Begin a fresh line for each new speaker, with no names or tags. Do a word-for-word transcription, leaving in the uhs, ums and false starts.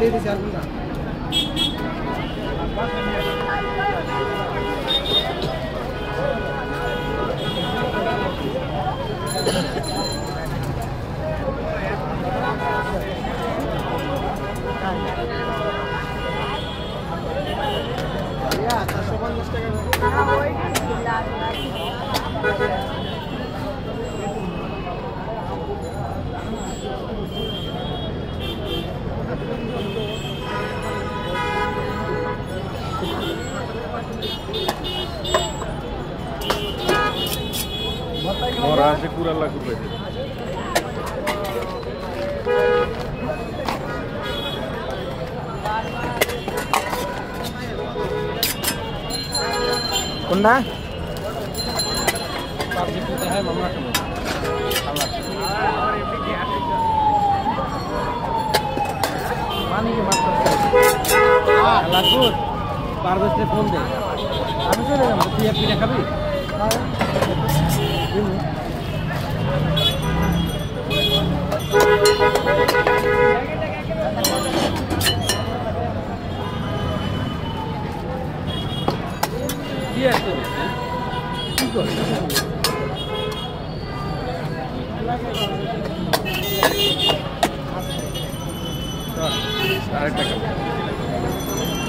দিয়ে দিছি আর কোনটা ya চারশো পঞ্চাশ টাকা না ওই লাখ লাখ
मोरा से पूरा लाख रुपए
कुन्ना
सब्जी पूछता है मामा
पानी के मात्रा लाखुत पारवेश ने फोन दे আমি চলে যাব তুই এক পিঠা খাবি কি আছে কি কর
আরেকটা